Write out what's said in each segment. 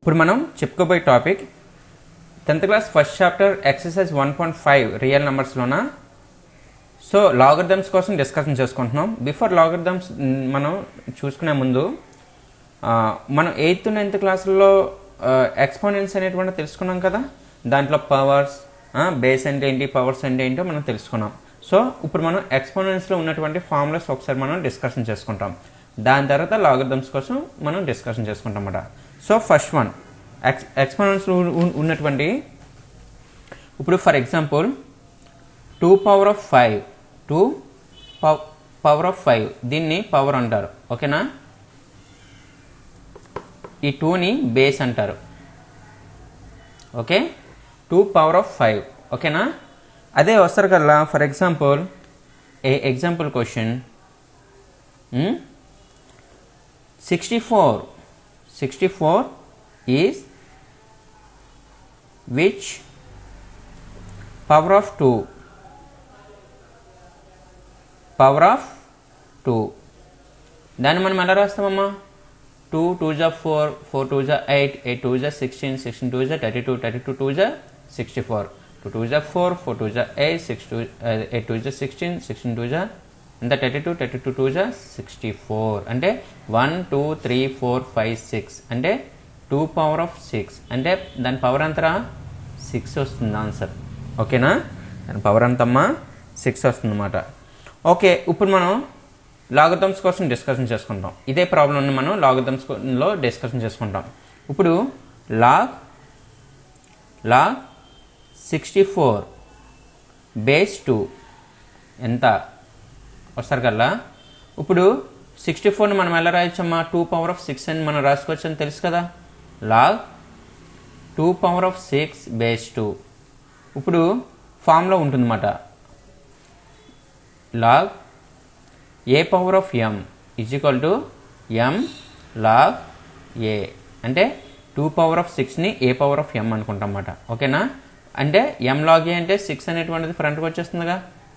ఇప్పుడు మనం చెప్పుకోబోయే topic 10th class first chapter exercise 1.5 real నెంబర్స్లోన. సో లాగరిథమ్స్ కోసం డిస్కషన్ చేసుకుంటున్నాం. బిఫోర్ లాగరిథమ్స్ మనం చూసుకునే ముందు మనం 8th 9th క్లాసుల్లో ఎక్స్పోనెంట్స్ అనేటువంటి తెలుసుకున్నాం కదా. దాంట్లో పవర్స్, బేస్ అంటే ఏంటి, పవర్స్ అంటే ఏంటో మనం తెలుసుకున్నాం. సో ఇప్పుడు మనం ఎక్స్పోనెంట్స్లో ఉన్నటువంటి ఫార్ములాస్ ఒకసారి మనం డిస్కషన్ చేసుకుంటాం. దాని తర్వాత లాగరిథమ్స్ కోసం మనం డిస్కషన్ చేసుకుంటాం అన్నమాట. సో ఫస్ట్ వన్ ఎక్స్పోనెంట్స్ ఉన్నటువంటి, ఇప్పుడు for example 2 power of 5, 2 power of 5 దీన్ని పవర్ అంటారు. ఓకేనా, ఈ 2ని బేస్ అంటారు. Okay, 2 power of 5. ఓకేనా, అదే వస్తారు కదా. For example example question 64 is which power of 2? Power of 2. దాన్ని మనం ఎలా రాస్తామమ్మా? 2 2s are 4, 4 2s are 8, 8 2s are 16, 16 2s are 32, 32 2s are 64, 2 2s are 4, 4 2s are 8, 8 2s are 16, 16 2s are ఎంత 32, 32 2s are 64. అంటే 1 2 3 4 5 6 అంటే 2 power of 6 అంటే దాని power ఎంతరా? 6 వస్తుంది ఆన్సర్. ఓకేనా, దాని పవర్ ఎంతమ్మా? 6 వస్తుంది అన్నమాట. ఓకే, ఇప్పుడు మనం లాగరిథమ్స్ కోసం డిస్కషన్ చేసుకుంటాం. ఇదే ప్రాబ్లమ్ని మనం లాగరిథమ్స్లో డిస్కషన్ చేసుకుంటాం. ఇప్పుడు లాగ్ 64 బేస్ 2 ఎంత వస్తారు కదా. ఇప్పుడు 64ని మనం ఎలా రాయొచ్చమ్మా? 2 power of 6 అని మనం రాసుకోవచ్చు అని తెలుసు కదా. Log 2 power of 6 base 2. ఇప్పుడు ఫామ్లో ఉంటుందన్నమాట. Log A power of M is equal to M log ఏ. అంటే 2 power of 6ని ఏ పవర్ ఆఫ్ ఎం అనుకుంటాం అన్నమాట. ఓకేనా, అంటే ఎం లాగ్ ఏ అంటే 6 అనేటువంటిది ఫ్రంట్కి వచ్చేస్తుందిగా.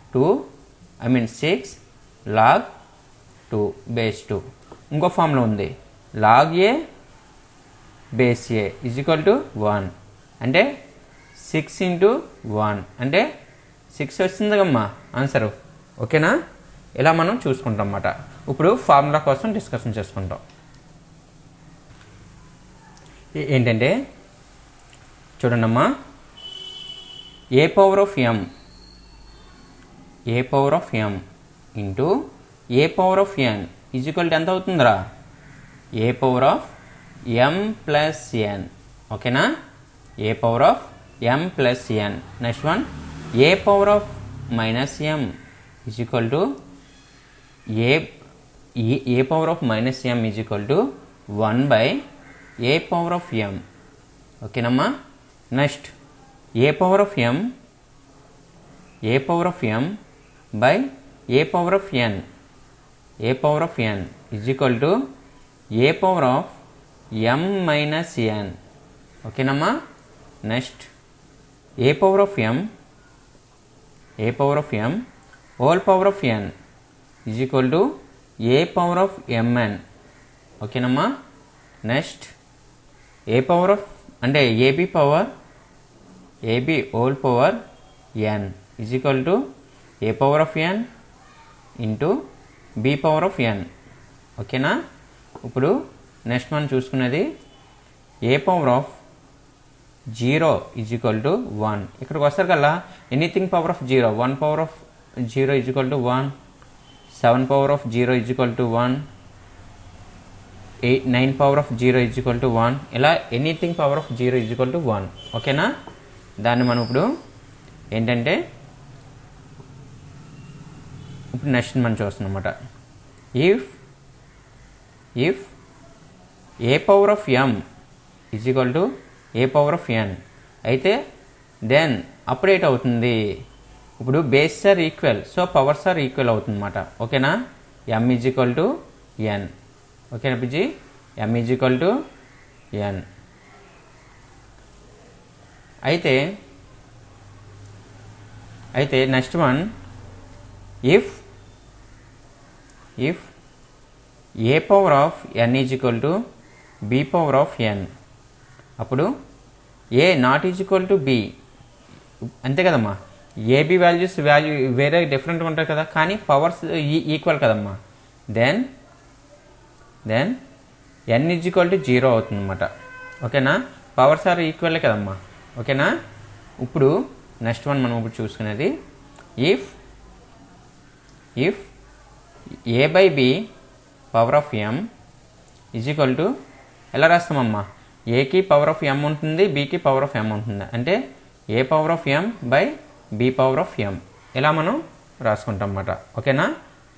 6 లాగ్ 2 బేస్ 2. ఇంకో ఫామ్లో ఉంది log A base A is equal to 1. అంటే 6 into 1 అంటే 6 వస్తుంది కమ్మా ఆన్సరు. ఓకేనా, ఇలా మనం చూసుకుంటాం అన్నమాట. ఇప్పుడు ఫార్ములా కోసం డిస్కషన్ చేసుకుంటాం. ఏంటంటే చూడండమ్మా, A power of M into A power of N is equal to ఎంత అవుతుందిరా? A power of M plus N. ఓకేనా, ఏ power of M plus N. Next one A power of minus M is equal to A power of minus M is equal to 1 by A power of M. ఓకేనమ్మా, next A power of M by A power of N. A power of N is equal to A power of M minus N. ఓకేనమ్మా, next A power of M whole power of N is equal to A power of MN. ఓకేనమ్మా, next A power of అంటే AB whole power N is equal to A power of N into B power of N. ఓకేనా, ఇప్పుడు next మనం చూసుకునేది A power of 0 is equal to 1. ఇక్కడికి వస్తారు కదా, anything power of 0, 1 power of 0 is equal to 1, 7 power of 0 is equal to 1, 9 power of 0 is equal to 1. ఇలా anything power of 0 is equal to 1. ఓకేనా, దాన్ని మనం ఇప్పుడు ఏంటంటే ఇప్పుడు నెక్స్ట్ మనం చూస్తున్నాం అన్నమాట. If A power of M is equal to A power of N అయితే దెన్ అప్డేట్ అవుతుంది. ఇప్పుడు base are equal, so powers are equal అవుతుంది అన్నమాట. ఓకేనా, M is equal to N. ఓకేనా పిజి, M is equal to N. అయితే next one if A power of N is equal to B power of N. అప్పుడు A not is equal to B, అంతే కదమ్మా. AB values వేరే డిఫరెంట్గా ఉంటాయి కదా, కానీ పవర్స్ ఈక్వల్ కదమ్మా. Then N is equal to 0 అవుతుంది అనమాట. ఓకేనా, పవర్స్ ఆర్ ఈక్వల్ కదమ్మా. ఓకేనా, ఇప్పుడు నెక్స్ట్ వన్ మనం ఇప్పుడు చూసుకునేది if A by B power of M is equal to, ఎలా రాస్తామమ్మా, ఏకి పవర్ ఆఫ్ ఎం ఉంటుంది, బికి పవర్ ఆఫ్ ఎం ఉంటుంది. అంటే a power of M by B power of m, ఇలా మనం రాసుకుంటాం అన్నమాట. ఓకేనా,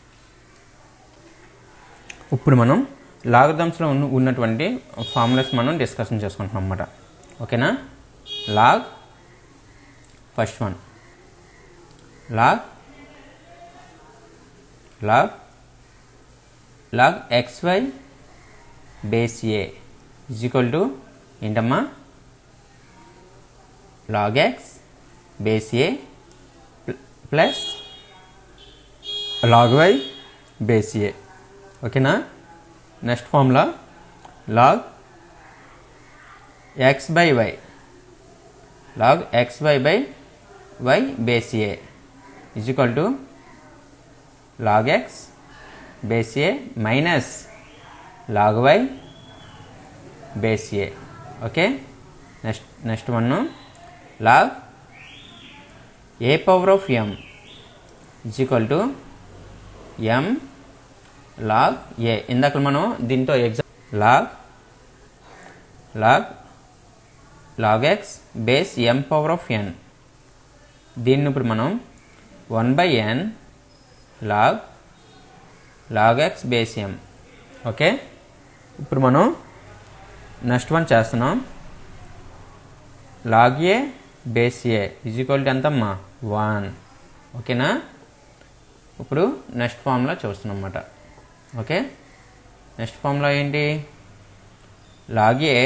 ఇప్పుడు మనం లాగరిథమ్స్లో ఉన్నటువంటి ఫార్ములాస్ మనం డిస్కషన్ చేసుకుంటున్నాం అన్నమాట. ఓకేనా, log first one, log xy base A is equal to ఏంటమ్మా, log x base a plus log y base a. ఓకేనా, next formula log x by y, log xy by y base A is equal to log x base a minus log y base a. Okay, next one log a power of m is equal to m log a. ఇందాక మనం దీంతో log x base m power of n, దీన్ని ఇప్పుడు మనం 1/n log x base m. Okay, ఇప్పుడు మనం next one చేస్తున్నాం. log a base A is equal to ఎంతమ్మా, 1. ఓకేనా, ఇప్పుడు నెక్స్ట్ ఫార్ములా చూస్తున్నాం అన్నమాట. ఓకే, నెక్స్ట్ ఫార్ములా ఏంటి, log a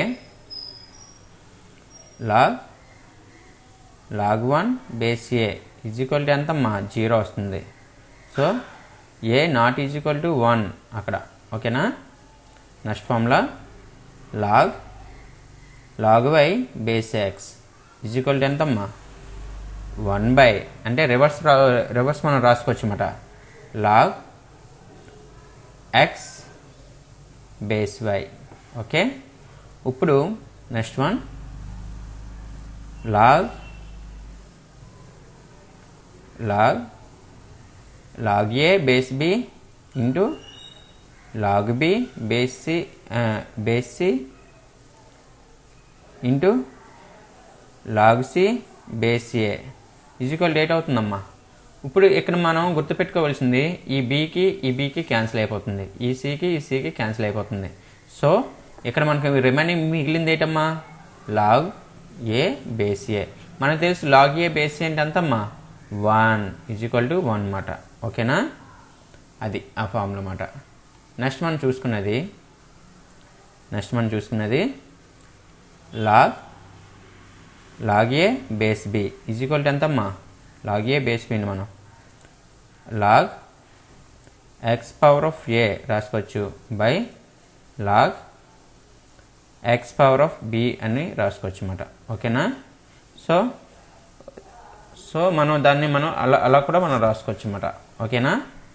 log 1 base A is equal to ఎంతమ్మా, 0 వస్తుంది. So a not is equal to 1 అక్కడ. ఓకేనా, next formula log y base x is equal to ఎంతమ్మా, 1 అంటే రివర్స్ మనం రాసుకోవచ్చు అన్నమాట. log x base y. Okay, ఇప్పుడు next one log a base b into log b base c into log c base A is equal date అవుతుందమ్మా. ఇప్పుడు ఇక్కడ మనం గుర్తుపెట్టుకోవాల్సింది ఈ బీకి క్యాన్సిల్ అయిపోతుంది, ఈ సికి క్యాన్సిల్ అయిపోతుంది. సో ఇక్కడ మనకి రిమైనింగ్ మిగిలింది ఏంటమ్మా, log ఏ బేస్ ఏ. మనకు తెలుసు log ఏ బేస్ ఏ అంటే ఎంతమ్మా, 1 ఈజ్ ఈక్వల్ టు 1 అన్నమాట. ఓకేనా, అది ఆ ఫార్ములా అన్నమాట. నెక్స్ట్ మనం చూసుకున్నది log a base b is equal to ఎంతమ్మా, log a బేస్ b మనం log x power of a రాసుకోవచ్చు by log x power of b అని రాసుకోవచ్చు అన్నమాట. ఓకేనా, సో మనం దాన్ని అలా కూడా మనం రాసుకోవచ్చు అన్నమాట. ఓకేనా,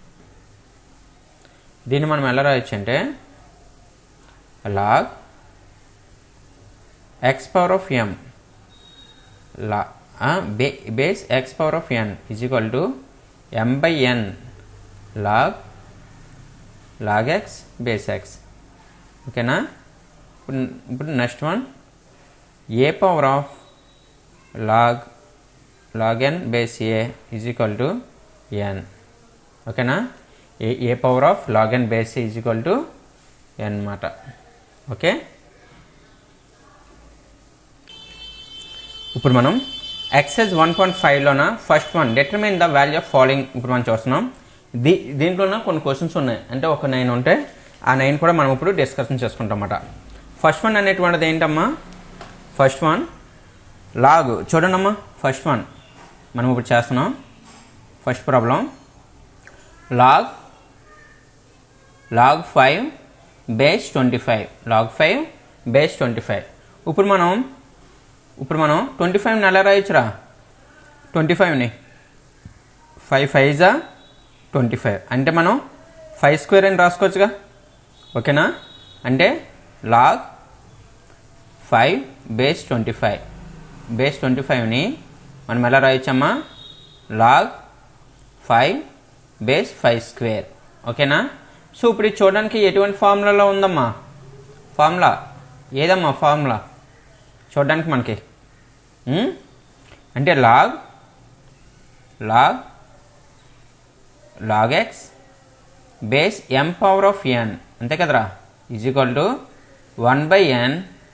దీన్ని మనం ఎలా రాయొచ్చు అంటే log x power of m base x power of n is equal to m/n log x base x. ఓకేనా, ఇప్పుడు next one A power of log n base A is equal to n. ఓకేనా, ఏ power of log n base A is equal to n అన్నమాట. Okay, ఇప్పుడు మనం exercise 1.5లోన first one determine the value of following ఇప్పుడు మనం చూస్తున్నాం. దీంట్లోనే కొన్ని క్వశ్చన్స్ ఉన్నాయి, అంటే ఒక 9 ఉంటే ఆ 9 కూడా మనం ఇప్పుడు డిస్కషన్ చేసుకుంటాం అన్నమాట. ఫస్ట్ వన్ అనేటువంటిది ఏంటమ్మా, ఫస్ట్ వన్ లాగ్ చూడండమ్మా. ఫస్ట్ వన్ మనం ఇప్పుడు చేస్తున్నాం. First problem log 5 base 25 log 5 base 25. ఇప్పుడు మనం 25ని ఎలా రాయొచ్చురా 25ని 5 5 జా 25 అంటే మనం 5 స్క్వేర్ అని రాసుకోవచ్చుగా ఓకేనా అంటే log 5 బేస్ 25ని మనం ఎలా రాయొచ్చమ్మా log 5 బేస్ 5 స్క్వేర్ ఓకేనా సో ఇప్పుడు ఇది చూడడానికి ఎటువంటి ఫార్ములాలో ఉందమ్మా ఫార్ములా ఏదమ్మా ఫార్ములా చూడడానికి మనకి అంటే log x base m power of n అంతే కదరా is equal to 1/n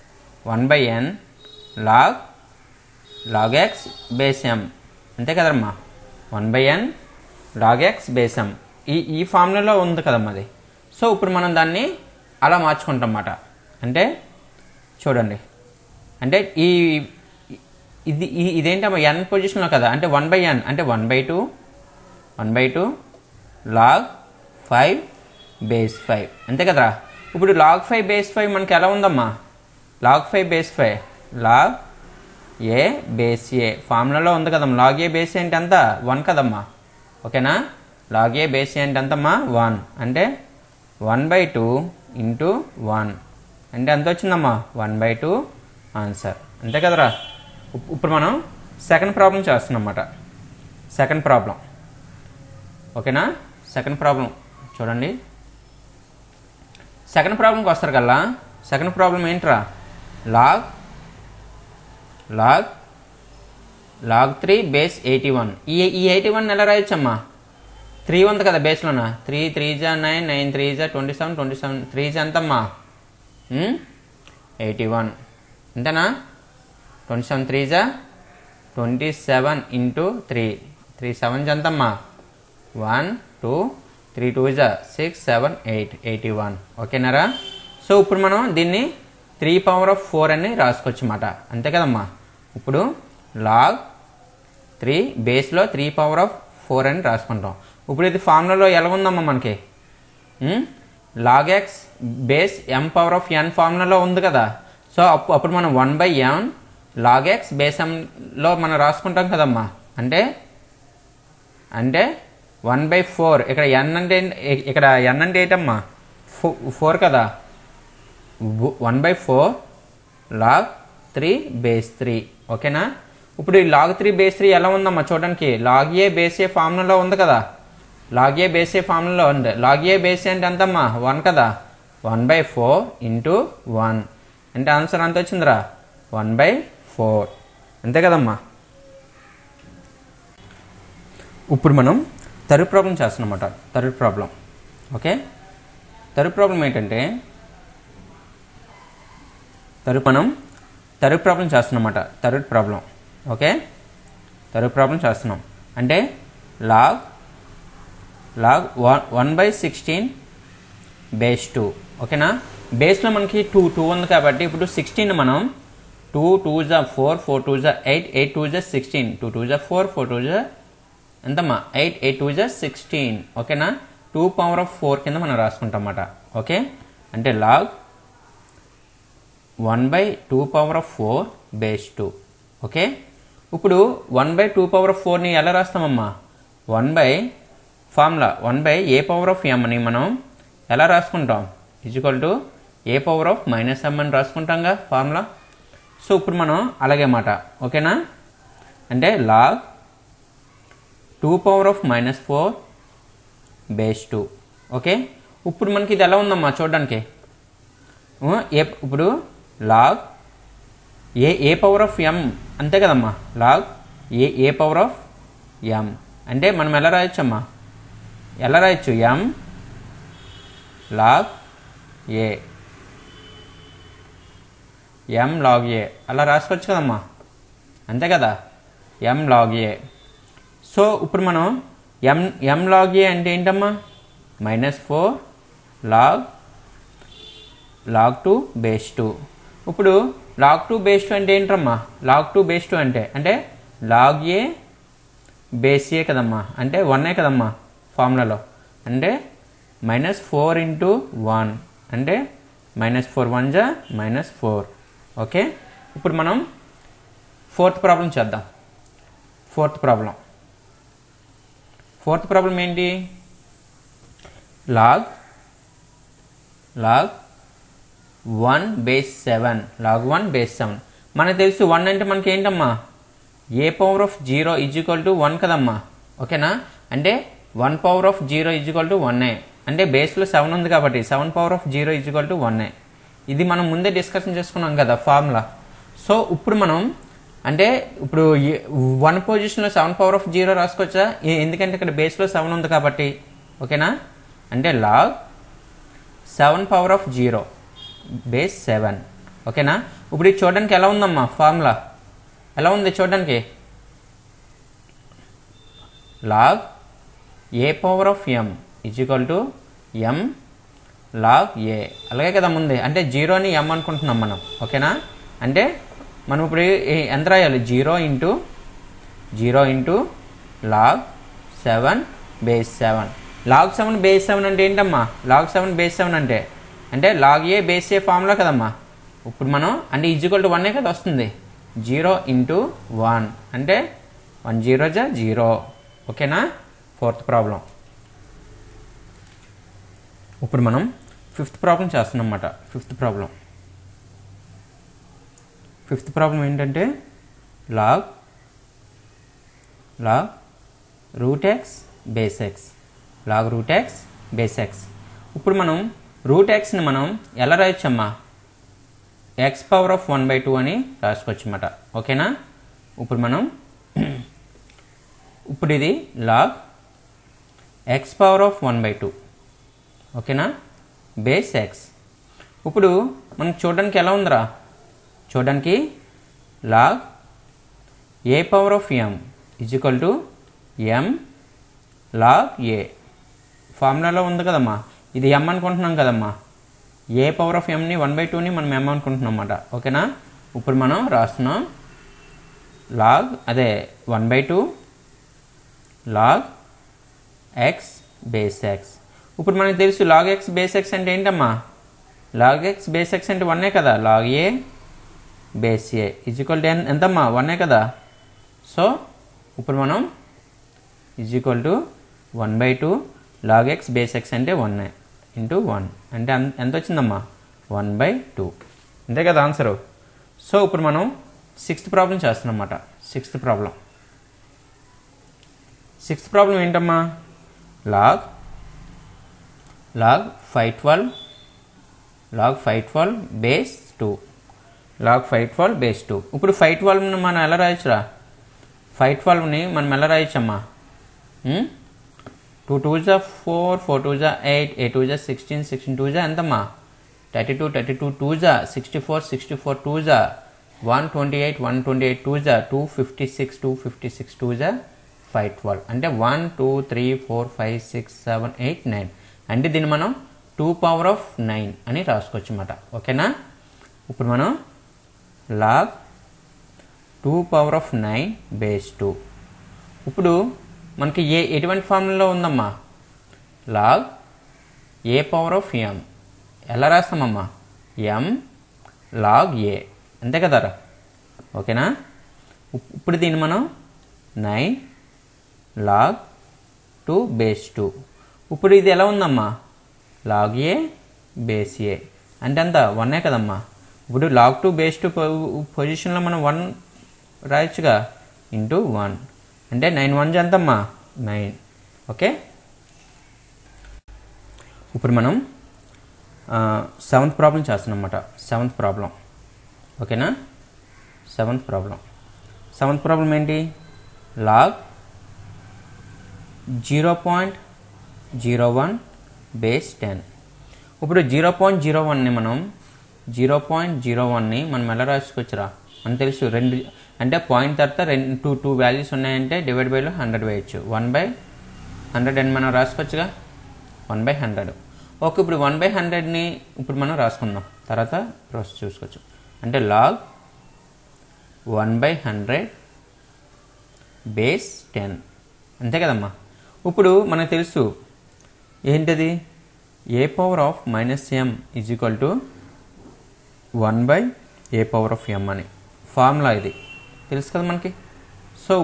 log x base m అంతే కదమ్మా 1/n log x base m ఈ ఫార్ములాలో ఉంది కదమ్మా అది సో ఇప్పుడు మనం దాన్ని అలా మార్చుకుంటాం అన్నమాట అంటే చూడండి అంటే ఇదేంటమ్మా n పొజిషన్లో కదా అంటే 1/n అంటే 1/2 log 5 బేస్ 5 అంతే కదరా ఇప్పుడు log 5 బేస్ 5 మనకి ఎలా ఉందమ్మా log 5 base 5 log a base a ఫార్ములాలో ఉంది కదమ్మా log a బేస్ అంటే ఎంత 1 కదమ్మా ఓకేనా log a బేస్ అంటే ఎంతమ్మా 1 అంటే 1/2 ఇంటూ 1 అంటే ఎంత వచ్చిందమ్మా 1/2 ఆన్సర్ అంతే కదరా ఇప్పుడు మనం సెకండ్ ప్రాబ్లం చేస్తున్నాం అన్నమాట సెకండ్ ప్రాబ్లం ఓకేనా సెకండ్ ప్రాబ్లం చూడండి సెకండ్ ప్రాబ్లంకి వస్తారు కల్లా సెకండ్ ప్రాబ్లం ఏంట్రా log 3 బేస్ 81 ఈ 81 ఎలా రాయొచ్చమ్మా 3 ఉంది కదా బేస్లోనా 3 3 జా 9 9 3 జా 27 3 జా ఎంతమ్మా 81 అంతేనా 27 3 జా 27 ఇంటూ 3 3 7 జా ఎంతమ్మా 1 2 3 2 జా 6 7 8 81 ఓకేనారా సో ఇప్పుడు మనం దీన్ని 3 పవర్ ఆఫ్ 4 అని రాసుకోవచ్చు అన్నమాట అంతే కదమ్మా ఇప్పుడు log 3 బేస్లో 3 పవర్ ఆఫ్ 4 అని రాసుకుంటాం ఇప్పుడు ఇది ఫార్ములాలో ఎలా ఉందమ్మా మనకి log x base m power of n ఫార్ములాలో ఉంది కదా సో అప్పుడు మనం 1/n log x బేస్ mలో మనం రాసుకుంటాం కదమ్మా అంటే 1/4 ఇక్కడ n అంటే ఏంటమ్మా 4 కదా 1/4 log 3 బేస్ 3 ఓకేనా ఇప్పుడు ఈ log 3 బేస్ 3 ఎలా ఉందమ్మా చూడడానికి log a బేస్ a ఫార్ములాలో ఉంది కదా log a బేస్ a ఫార్ములాలో ఉంది log a బేస్ అంటే ఎంతమ్మా 1 కదా 1/4 ఇంటూ 1 అంటే ఆన్సర్ ఎంత వచ్చిందిరా 1/4 అంతే కదమ్మా ఇప్పుడు మనం థర్డ్ ప్రాబ్లం చేస్తున్నామన్నమాట third problem okay third problem ఏంటంటే థర్డ్ ప్రాబ్లం చేస్తున్నామన్నమాట third problem okay third problem చేస్తున్నాం అంటే log 1/16 బేస్ 2 ఓకేనా బేస్లో మనకి 2 ఉంది కాబట్టి ఇప్పుడు 16 మనం 2 2 జా 4 4 2 జా 8 8 2 జా 16 2 2 జా 4 4 2 జా ఎంతమ్మా 8 8 2 జా 16 ఓకేనా 2 పవర్ ఆఫ్ 4 కింద మనం రాసుకుంటాం అన్నమాట ఓకే అంటే log 1/2 power of 4 base 2 okay ఇప్పుడు 1/2 పవర్ ఆఫ్ 4ని ఎలా రాస్తామమ్మా formula 1/a power of m అని మనం ఎలా రాసుకుంటాం equal to a power of -m అని రాసుకుంటాంగా ఫార్ములా సో ఇప్పుడు మనం అలాగే మాట ఓకేనా అంటే log 2 power of -4 base 2 okay ఇప్పుడు మనకి ఇది ఎలా ఉందమ్మా చూడడానికి ఇప్పుడు log a power of m అంతే కదమ్మా log a power of m అంటే మనం ఎలా రాయొచ్చమ్మా ఎలా రాయొచ్చు m log a m log a అలా రాసుకోవచ్చు కదమ్మా అంతే కదా m log a సో ఇప్పుడు మనం m log a అంటే ఏంటమ్మా -4 log 2 బేస్ 2 ఇప్పుడు log 2 బేస్ 2 అంటే ఏంటమ్మా log 2 బేస్ 2 అంటే log a బేస్ a కదమ్మా అంటే 1 కదమ్మా ఫార్ములాలో అంటే -4 ఇంటూ 1 అంటే -4 1 జా -4 ఓకే, ఇప్పుడు మనం ఫోర్త్ ప్రాబ్లం చేద్దాం. ఫోర్త్ ప్రాబ్లం ఏంటి? లాగ్ 1/7. లాగ్ 1/7 మనకు తెలుసు. 1 అంటే మనకి ఏంటమ్మా? a పవర్ ఆఫ్ 0 = 1 కదమ్మా. ఓకేనా? అంటే 1 పవర్ ఆఫ్ 0 = 1. అంటే బేస్లో 7 ఉంది కాబట్టి 7 పవర్ ఆఫ్ 0 = 1. ఇది మనం ముందే డిస్కషన్ చేసుకున్నాం కదా ఫార్ములా. సో ఇప్పుడు మనం అంటే ఇప్పుడు 1 పొజిషన్లో 7 పవర్ ఆఫ్ 0 రాసుకోవచ్చా? ఎందుకంటే ఇక్కడ బేస్లో 7 ఉంది కాబట్టి. ఓకేనా? అంటే లాగ్ 7 పవర్ ఆఫ్ 0/7. ఓకేనా? ఇప్పుడు ఇది చూడడానికి ఎలా ఉందమ్మా? ఫార్ములా ఎలా ఉంది చూడడానికి? Log a power of m = m log a. అలాగే కదా ముందే, అంటే 0ని m అనుకుంటున్నాం మనం. ఓకేనా? అంటే మనం ఇప్పుడు ఎంత రాయాలి? 0 ఇంటూ లాగ్ 7/7. లాగ్ 7/7 అంటే ఏంటమ్మా? లాగ్ 7/7 అంటే log a base a formula కదమ్మా. ఇప్పుడు మనం అంటే =1 కదా వస్తుంది. 0 ఇంటూ 1 అంటే 1 0 0. ఓకేనా? Fourth problem. ఇప్పుడు మనం ఫిఫ్త్ ప్రాబ్లం చేస్తున్నాం అన్నమాట. ఫిఫ్త్ ప్రాబ్లం ఏంటంటే log √x base x. Log √x base x. ఇప్పుడు మనం √xని మనం ఎలా రాయొచ్చమ్మా? x పవర్ ఆఫ్ 1/2 అని రాసుకోవచ్చు అన్నమాట. ఓకేనా? ఇప్పుడు ఇది లాగ్ x పవర్ ఆఫ్ 1/2. ఓకేనా? Base x. ఇప్పుడు మనకు చూడడానికి ఎలా ఉందిరా? చూడడానికి log a power of m = m log a ఫార్ములాలో ఉంది కదమ్మా. ఇది m అనుకుంటున్నాం కదమ్మా. a పవర్ ఆఫ్ mని 1/2ని మనం m అనుకుంటున్నాం అన్నమాట. ఓకేనా? ఇప్పుడు మనం రాస్తున్నాం log 1/2 log x base x. ఇప్పుడు మనకు తెలుసు లాగ్ x బేస్ x అంటే ఏంటమ్మా? లాగ్ x బేస్ x అంటే 1 కదా. లాగ్ a బేస్ a = ఎంతమ్మా? 1 కదా. సో ఇప్పుడు మనం =1/2 లాగ్ x బేస్ x అంటే 1 ఇంటూ 1 అంటే ఎంత వచ్చిందమ్మా? 1/2. అంతే కదా ఆన్సరు. సో ఇప్పుడు మనం సిక్స్త్ ప్రాబ్లం చేస్తున్నాం అన్నమాట. సిక్స్త్ ప్రాబ్లం ఏంటమ్మా? Log 512 base 2. Log 512 base 2. ఇప్పుడు 512ని మనం ఎలా రాయొచ్చురా? 512ని మనం ఎలా రాయొచ్చమ్మా? 2 2s 4, 4 2s 8, 8 2s 16, 16 2s ఎంతమ్మా? 32, 32 2s 64, 64 2s 128, 128 2s 256, 256 2s 512. అంటే 1 2 3 4 5 6 7 8 9. అంటే దీన్ని మనం 2 పవర్ ఆఫ్ 9 అని రాసుకోవచ్చు అన్నమాట. ఓకేనా? ఇప్పుడు మనం లాగ్ 2 పవర్ ఆఫ్ 9 బేస్ 2. ఇప్పుడు మనకి ఎటువంటి ఫార్ములాలో ఉందమ్మా? Log a power of m. ఎలా రాస్తామమ్మా? m log a. అంతే కదరా? ఓకేనా? ఇప్పుడు దీన్ని మనం 9 లాగ్ 2 బేస్ 2. ఇప్పుడు ఇది ఎలా ఉందమ్మా? లాగ్ a బేస్ a అంటే అంత 1 కదమ్మా. ఇప్పుడు లాగ్ 2 బేస్ 2 పొజిషన్లో మనం 1 రాయొచ్చుగా ఇంటూ 1 అంటే 9 1 ఎంతమ్మా? 9. ఓకే, ఇప్పుడు మనం సెవెంత్ ప్రాబ్లం చేస్తున్నాం అన్నమాట. Seventh problem. ఓకేనా? సెవెంత్ ప్రాబ్లం ఏంటి? Log 0.01 base 10. ఇప్పుడు 0.01ని మనం ఎలా రాసుకోవచ్చురా? మనకు తెలుసు రెండు అంటే పాయింట్ తర్వాత 2 వాల్యూస్ ఉన్నాయంటే డివైడ్ బైలో 100 వేయచ్చు. 1/100 అని మనం రాసుకోవచ్చుగా. 1/100. ఓకే, ఇప్పుడు 1/100ని ఇప్పుడు మనం రాసుకుందాం, తర్వాత ప్రాసెస్ చూసుకోవచ్చు. అంటే లాగ్ 1/100 బేస్ 10. అంతే కదమ్మా. ఇప్పుడు మనకు తెలుసు ఏంటది? a power of -m = 1/2 a power of m అని ఫార్ములా ఇది తెలుసు కదా మనకి. సో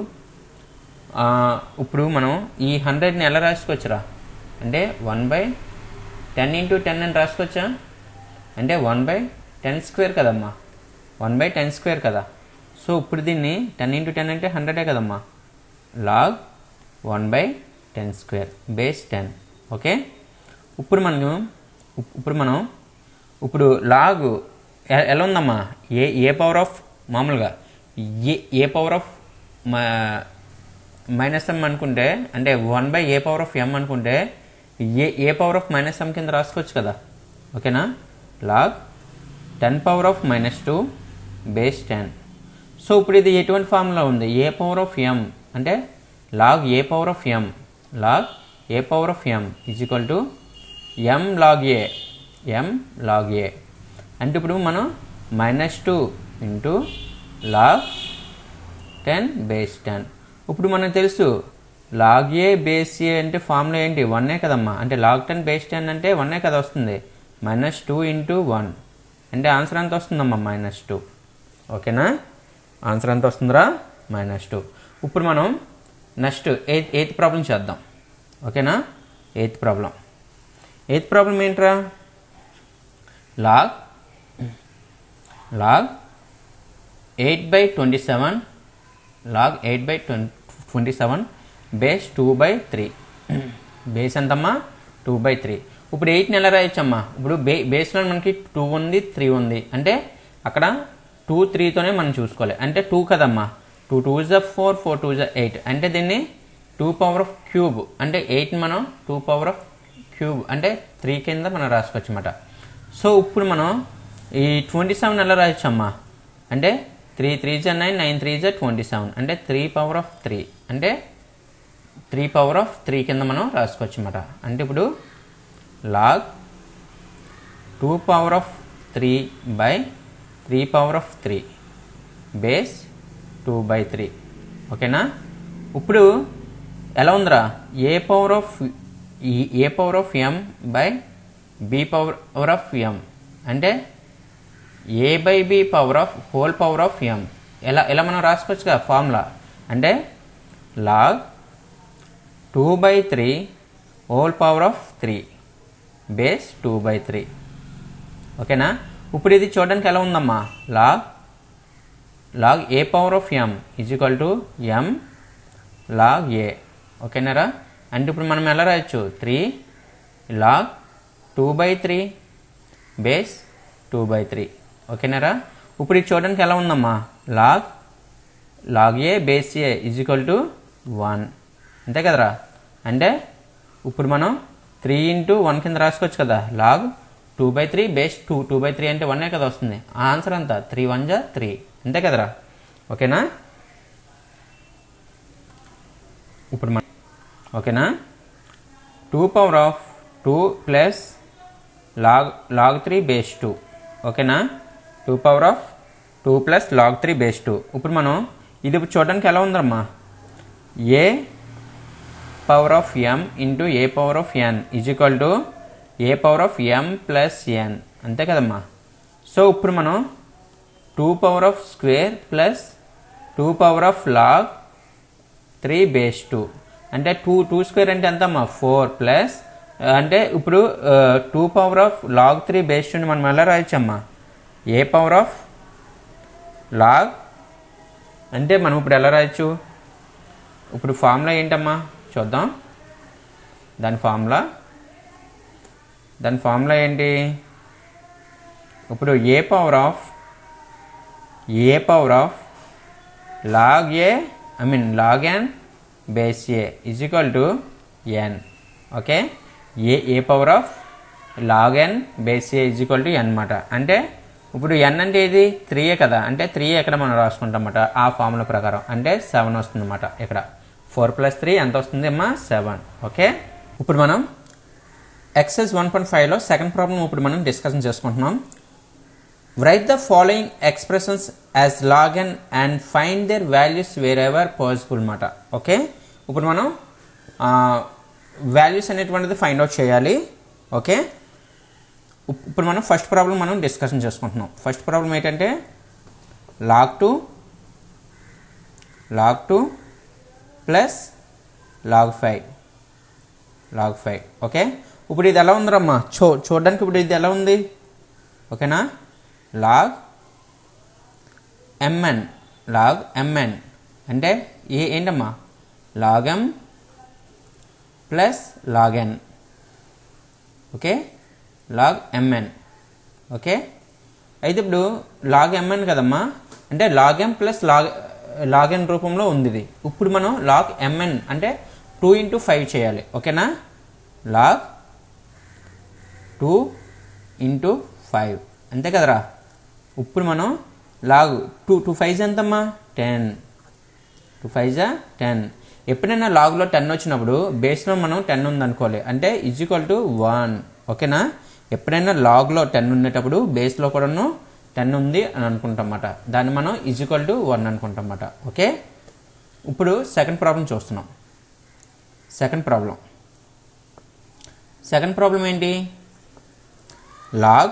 ఇప్పుడు మనం ఈ 100ని ఎలా రాసుకోవచ్చురా అంటే 1/10 × 10 అని రాసుకోవచ్చా అంటే 1/10² కదమ్మా, 1/10² కదా. సో ఇప్పుడు దీన్ని 10 × 10 అంటే 100 కదమ్మా, log 1/10² బేస్ 10. ఓకే, ఇప్పుడు మనం లాగ్ ఎలా ఉందమ్మా, ఏ పవర్ ఆఫ్ మామూలుగా ఏ పవర్ ఆఫ్ -m అనుకుంటే అంటే 1/a పవర్ ఆఫ్ m అనుకుంటే ఏ పవర్ ఆఫ్ -m కింద రాసుకోవచ్చు కదా. ఓకేనా, log 10⁻² బేస్ 10. సో ఇప్పుడు ఇది ఎటువంటి ఫార్ములా ఉంది, ఏ పవర్ ఆఫ్ m అంటే log a power of m, log a power of m is equal to m log a. అంటే ఇప్పుడు మనం -2 × log 10 బేస్ 10. ఇప్పుడు మనకు తెలుసు log a బేస్ a అంటే ఫార్ములా ఏంటి, 1 కదమ్మా, అంటే log 10 బేస్ 10 అంటే 1 కదా వస్తుంది, -2 × 1 అంటే ఆన్సర్ ఎంత వస్తుందమ్మా, -2. ఓకేనా, ఆన్సర్ ఎంత వస్తుందిరా, -2. ఇప్పుడు మనం నెక్స్ట్ ఎయిత్ ప్రాబ్లం చేద్దాం. ఓకేనా, ఎయిత్ ప్రాబ్లం ఏంట్రా, log 8/27 బేస్ 2/3 బేస్ ఎంతమ్మా, 2/3. ఇప్పుడు 8ని ఎలా రాయొచ్చమ్మా, ఇప్పుడు బేస్లో మనకి 2 ఉంది 3 ఉంది, అంటే అక్కడ 2 3తోనే మనం చూసుకోవాలి, అంటే 2 కదమ్మా, 2 2s 4 4 2s 8, అంటే దీన్ని 2 పవర్ ఆఫ్ క్యూబ్ అంటే 8ని మనం 2 పవర్ ఆఫ్ క్యూబ్ అంటే 3 కింద మనం రాసుకోవచ్చు అన్నమాట. సో ఇప్పుడు మనం ఈ 27 ఎలా రాయొచ్చమ్మా, అంటే 3 3s 9 9 3s 27, అంటే 3 పవర్ ఆఫ్ 3 అంటే 3 పవర్ ఆఫ్ 3 కింద మనం రాసుకోవచ్చు అన్నమాట. అంటే ఇప్పుడు log 2 power of 3/3 power of 3 base 2/3. ఓకేనా, ఇప్పుడు ఎలా ఉందిరా, a power of m/b power of m అంటే a/b power of whole power of m ఎలా మనం రాసుకోవచ్చు కదా ఫార్ములా, అంటే log 2/3 whole power of 3 base 2/3. ఓకేనా, ఇప్పుడు ఇది చూడడానికి ఎలా ఉందమ్మా, log a power of m is equal to m log a. ఓకేనారా, అంటే ఇప్పుడు మనం ఎలా రాయొచ్చు, 3 log 2/3 బేస్ 2/3. ఓకేనారా, ఇప్పుడు ఇది చూడడానికి ఎలా ఉందమ్మా, log a base a is equal to 1, అంతే కదరా. అంటే ఇప్పుడు మనం 3 × 1 కింద రాసుకోవచ్చు కదా, log 2/3 బేస్ 2/3 అంటే 1 కదా వస్తుంది, ఆన్సర్ అంతా 3 1s 3, అంతే కదరా. ఓకేనా, ఇప్పుడు మనం ఓకేనా 2 power of 2 plus log 3 base 2. ఓకేనా, 2 power of 2 plus log 3 base 2. ఇప్పుడు మనం ఇది చూడడానికి ఎలా ఉందమ్మా, a power of m × a power of n is equal to A power of m plus n, అంతే కదమ్మా. సో ఇప్పుడు మనం 2 power of square plus 2 power of log 3 base 2 అంటే 2 స్క్వేర్ అంటే ఎంతమ్మా, 4 ప్లస్ అంటే ఇప్పుడు 2 పవర్ ఆఫ్ log 3 బేస్ 2 మనం ఎలా రాయొచ్చమ్మా, ఏ పవర్ ఆఫ్ log అంటే మనం ఇప్పుడు ఎలా రాయొచ్చు, ఇప్పుడు ఫార్ములా ఏంటమ్మా చూద్దాం, దాని ఫార్ములా ఏంటి, ఇప్పుడు a power of log log n base a is equal to n. Okay, a power of log n base a is equal to n అన్నమాట. అంటే ఇప్పుడు n అంటే ఇది 3a కదా, అంటే 3a ఎక్కడ మనం రాసుకుంటాం అన్నమాట ఆ ఫార్ములా ప్రకారం, అంటే 7 వస్తుంది అన్నమాట. ఇక్కడ 4 + 3 ఎంత వస్తుంది అమ్మా, 7. ఓకే, ఇప్పుడు మనం ఎక్సర్సైజ్ 1.5లో సెకండ్ ప్రాబ్లం ఇప్పుడు మనం డిస్కషన్ చేసుకుంటున్నాం. Write the following expressions as log n and find their values wherever possible అన్నమాట. ఓకే, ఇప్పుడు మనం వాల్యూస్ అనేటువంటిది ఫైండ్ అవుట్ చేయాలి. ఓకే, ఇప్పుడు మనం ఫస్ట్ ప్రాబ్లం మనం డిస్కషన్ చేసుకుంటున్నాం. ఫస్ట్ ప్రాబ్లం ఏంటంటే log2 ప్లస్ log 5 ఓకే. ఇప్పుడు ఇది ఎలా ఉందమ్మా చూడడానికి ఇప్పుడు ఇది ఎలా ఉంది ఓకేనా. log mn అంటే ఏంటమ్మా log m plus log n okay. log mn okay. అయితే ఇప్పుడు log mn కదమ్మా అంటే log m plus log n రూపంలో ఉంది ఇది. ఇప్పుడు మనం log mn అంటే 2 × 5 చేయాలి ఓకేనా. log 2 × 5 అంతే కదరా. ఇప్పుడు మనం log 2 5 ఎంతమ్మా 10 2 5 10. ఎప్పుడైనా లాగ్లో 10 వచ్చినప్పుడు బేస్లో మనం 10 ఉందనుకోవాలి అంటే = 1 ఓకేనా. ఎప్పుడైనా లాగ్లో 10 ఉండేటప్పుడు బేస్లో కూడా 10 ఉంది అని అనుకుంటాం అన్నమాట. దాన్ని మనం =1 అనుకుంటాం అన్నమాట ఓకే. ఇప్పుడు సెకండ్ ప్రాబ్లం చూస్తున్నాం. సెకండ్ ప్రాబ్లం ఏంటి log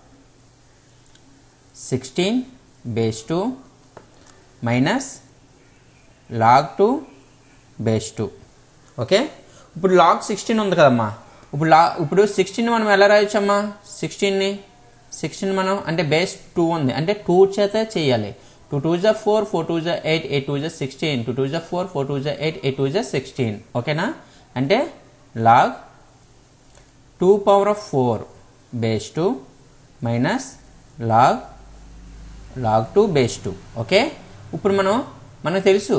16/2 మైనస్ log 2/2 ఓకే. ఇప్పుడు log 16 ఉంది కదమ్మా. ఇప్పుడు 16 మనం ఎలా రాయొచ్చమ్మా 16 మనం అంటే బేస్ 2 ఉంది అంటే 2 చేత చేయాలి. 2 2 4 4 2 8 8 2 16 2 2 4 4 2 8 8 2 16 ఓకేనా. అంటే log 2⁴/2 మైనస్ log 2/2 ఓకే. ఇప్పుడు మనకు తెలుసు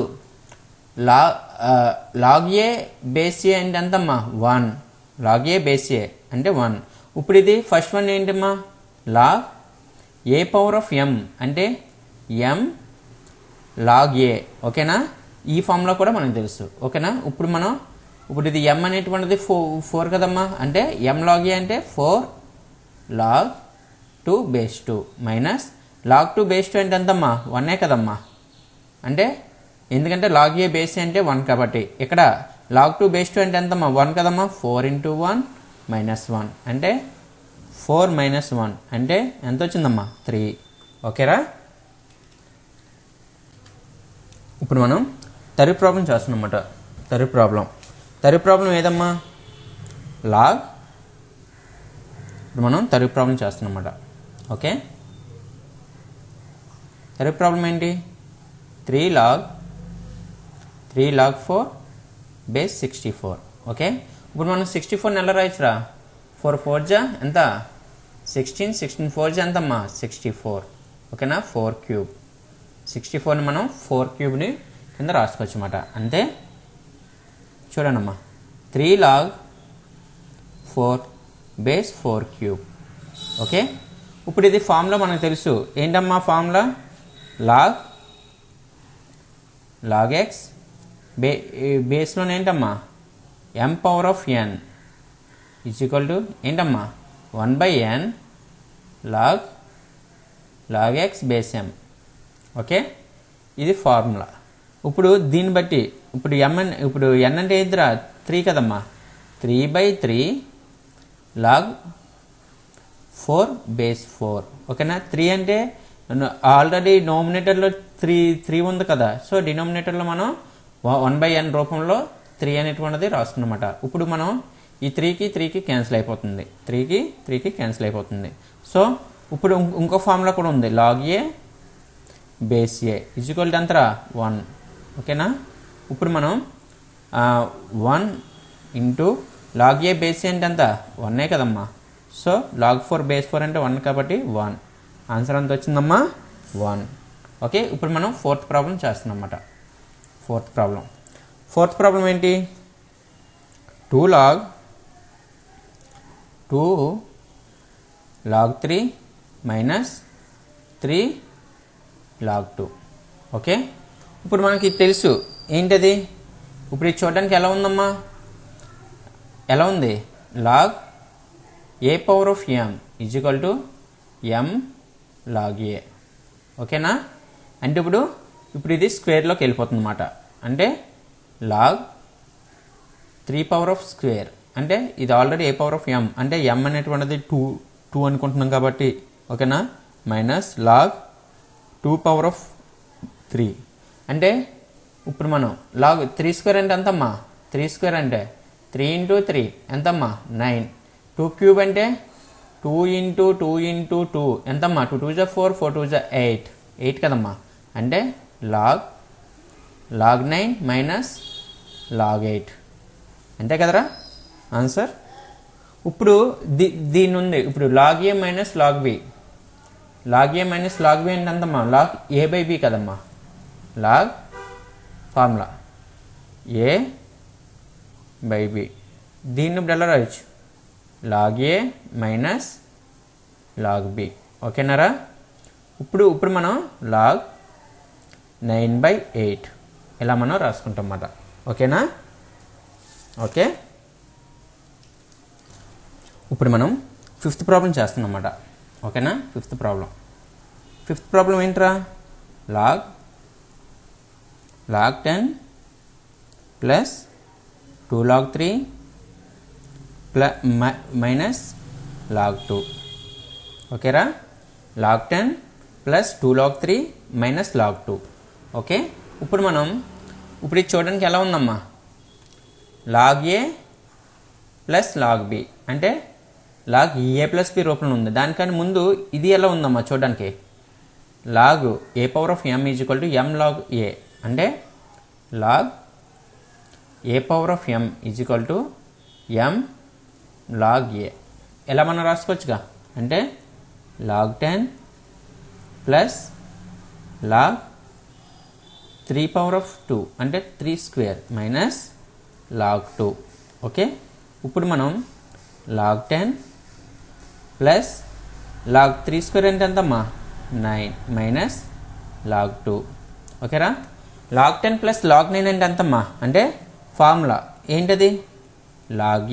log a బేస్ a అంటే ఎంతమ్మా 1. log a బేస్ a అంటే 1. ఇప్పుడు ఇది ఫస్ట్ వన్ ఏంటమ్మా log a⁴m అంటే m log a ఓకేనా. ఈ ఫామ్లో కూడా మనకు తెలుసు ఓకేనా. ఇప్పుడు ఇది m అనేటువంటిది 4 కదమ్మా అంటే m log a అంటే 4 log 2/2 మైనస్ log 2/2 అంటే ఎంతమ్మా 1 కదమ్మా. అంటే ఎందుకంటే log a బేస్ అంటే 1 కాబట్టి ఇక్కడ log 2/2 అంటే ఎంతమ్మా 1 కదమ్మా. 4 × 1 మైనస్ 1 అంటే 4 - 1 అంటే ఎంత వచ్చిందమ్మా 3 ఓకేరా. ఇప్పుడు మనం థర్డ్ ప్రాబ్లం చేస్తున్నాం అన్నమాట. థర్డ్ ప్రాబ్లం ఏదమ్మా ఇప్పుడు మనం థర్డ్ ప్రాబ్లం చేస్తున్నాం అన్నమాట ఓకే. థర్డ్ ప్రాబ్లం ఏంటి 3 log 4/64 ఓకే. ఇప్పుడు మనం 64 ఎలా రాయొచ్చురా 4 4 ఎంత 16 16 4 ఎంతమ్మా 64 ఓకేనా. 4³ 64ని మనం 4³ కింద రాసుకోవచ్చు అన్నమాట అంతే. చూడండమ్మా 3 log 4/4³ ఓకే. ఇప్పుడు ఇది ఫార్ములా మనకు తెలుసు ఏంటమ్మా ఫార్ములా log x బేస్లో ఏంటమ్మా m⁴n ఏంటమ్మా 1/n log x base m okay. ఇది ఫార్ములా. ఇప్పుడు దీన్ని బట్టి ఇప్పుడు n అంటే ఏంటిరా 3 కదమ్మా 3/3 log 4/4 ఓకేనా. 3 అంటే ఆల్రెడీ నోమినేటర్లో 3 ఉంది కదా. సో డినోమినేటర్లో మనం 1/n రూపంలో 3 అనేటువంటిది రాసుకున్నమాట. ఇప్పుడు మనం ఈ 3కి క్యాన్సిల్ అయిపోతుంది 3కి క్యాన్సిల్ అయిపోతుంది. సో ఇప్పుడు ఇంకో ఫార్ములా కూడా ఉంది log a బేస్ a ఎంతరా 1 ఓకేనా. ఇప్పుడు మనం 1 × log a బేస్ a అంటే ఎంత 1 కదమ్మా. సో log 4/4 అంటే 1 కాబట్టి 1 ఆన్సర్ ఎంత వచ్చిందమ్మా 1 ఓకే. ఇప్పుడు మనం ఫోర్త్ ప్రాబ్లం చేస్తున్నాం అన్నమాట. ఫోర్త్ ప్రాబ్లం ఏంటి 2 log 3 మైనస్ 3 log 2 ఓకే. ఇప్పుడు మనకి తెలుసు ఏంటది. ఇప్పుడు ఇది చూడడానికి ఎలా ఉందమ్మా ఎలా ఉంది log a⁴m m log a ఓకేనా. అంటే ఇప్పుడు ఇది స్క్వేర్లోకి వెళ్ళిపోతుంది అన్నమాట. అంటే log 3 పవర్ ఆఫ్ స్క్వేర్ అంటే ఇది ఆల్రెడీ a⁴m అంటే m అనేటువంటిది 2 2 అనుకుంటున్నాం కాబట్టి ఓకేనా, మైనస్ లాగ్ 2 పవర్ ఆఫ్ 3 అంటే ఇప్పుడు మనం లాగ్ 3 స్క్వేర్ అంటే ఎంతమ్మా, 3 స్క్వేర్ అంటే 3 ఇంటూ 3 ఎంతమ్మా 9, 2 క్యూబ్ అంటే 2 ఇంటూ 2 ఇంటూ 2 ఎంతమ్మా 2 2 4 4 2 8 కదమ్మా, అంటే లాగ్ 9 మైనస్ లాగ్ 8 అంతే కదరా ఆన్సర్. ఇప్పుడు దీని ఉంది ఇప్పుడు log a minus log b, log a minus log b అంటే ఎంతమ్మా లాగ్ ఏ బై బి కదమ్మా, log formula a by b, దీన్ని ఇప్పుడు ఎలా రాయొచ్చు log a minus log b ఓకేనారా. ఇప్పుడు మనం లాగ్ 9/8 ఇలా మనం రాసుకుంటాం అన్నమాట ఓకేనా. ఓకే ఇప్పుడు మనం 5th ప్రాబ్లం చేస్తున్నాం అన్నమాట ఓకేనా. 5th ప్రాబ్లం ఏంట్రా, log 10 plus 2 log 3 minus log 2 ఓకేరా. Log 10 plus 2 log 3 minus log 2 okay. ఇప్పుడు ఇది చూడడానికి ఎలా ఉందమ్మా, log a plus log b అంటే లాగ్ ఏ ప్లస్ బి రూపంలో ఉంది. దానికని ముందు ఇది ఎలా ఉందమ్మా చూడడానికి, log A power of M is equal to M log ఏ అంటే log A power of M is equal to M log ఏ ఎలా మనం రాసుకోవచ్చుగా, అంటే log 10 plus log 3 power of 2 అంటే 3 స్క్వేర్ మైనస్ లాగ్ 2 ఓకే. ఇప్పుడు మనం లాగ్ 10 ప్లస్ లాగ్ 3 స్క్వేర్ అంటే ఎంతమ్మా 9 మైనస్ లాగ్ 2 ఓకేరా. లాగ్ 10 ప్లస్ లాగ్ 9 అంటే ఎంతమ్మా, అంటే ఫార్ములా ఏంటది లాగ్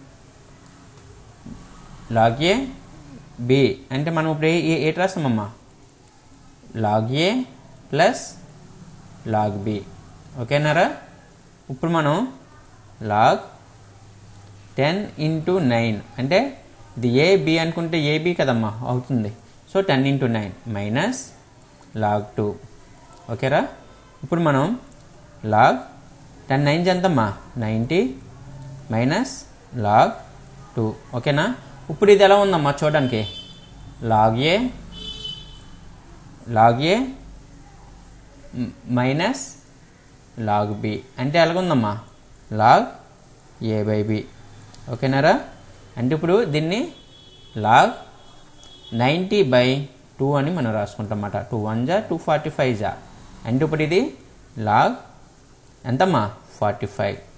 ఏ బి అంటే మనం ఇప్పుడు ఏటి రాస్తామమ్మా log a plus log b ఓకేనారా. ఇప్పుడు మనం లాగ్ 10 ఇంటూ 9 అంటే ఇది ఏ బి అనుకుంటే ఏబి కదమ్మా అవుతుంది, సో 10 ఇంటూ 9 మైనస్ లాగ్ 2 ఓకేరా. ఇప్పుడు మనం లాగ్ 10 9 ఎంతమ్మా 90 మైనస్ లాగ్ 2 ఓకేనా. ఇప్పుడు ఇది ఎలా ఉందమ్మా చూడడానికి, log a minus log b అంటే ఎలాగుందమ్మా లాగ్ ఏ బై బి ఓకేనారా. అంటే ఇప్పుడు దీన్ని లాగ్ 90/2 అని మనం రాసుకుంటాం అన్నమాట. 2 1 జా 245 జా అంటే ఇప్పుడు ఇది లాగ్ ఎంతమ్మా 45